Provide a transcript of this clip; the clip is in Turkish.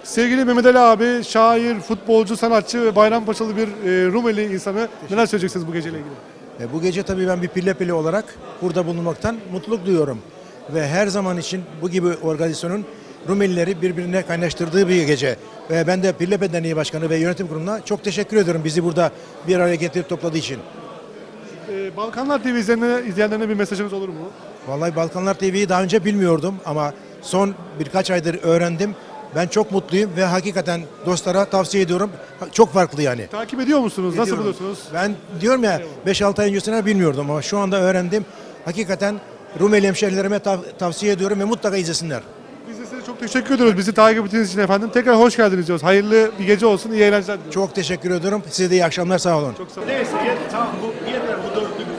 Sevgili Mehmet Ali abi, şair, futbolcu, sanatçı ve Bayrampaşalı bir Rumeli insanı. Neler söyleyeceksiniz bu geceyle ilgili? Bu gece tabii ben bir Pillepili olarak burada bulunmaktan mutluluk duyuyorum. Ve her zaman için bu gibi organizasyonun Rumelileri birbirine kaynaştırdığı bir gece. Ve ben de Pillepe Derneği Başkanı ve Yönetim Kurulu'na çok teşekkür ediyorum bizi burada bir araya getirip topladığı için. Balkanlar TV izleyenlerine bir mesajınız olur mu? Vallahi Balkanlar TV'yi daha önce bilmiyordum ama son birkaç aydır öğrendim. Ben çok mutluyum ve hakikaten dostlara tavsiye ediyorum. Çok farklı yani. Takip ediyor musunuz? Nasıl Ediyorum. buluyorsunuz? Ben diyorum ya 5-6 ay öncesine bilmiyordum ama şu anda öğrendim. Hakikaten Rumeli hemşehrilerime tavsiye ediyorum ve mutlaka izlesinler. Biz de size çok teşekkür ediyoruz. Bizi takip ettiğiniz için efendim. Tekrar hoş geldiniz diyoruz. Hayırlı bir gece olsun. İyi eğlenceler diliyoruz. Çok teşekkür ediyorum. Size de iyi akşamlar, sağ olun. Çok sağ olun. Neyse, tamam bu yeter bu dörtlü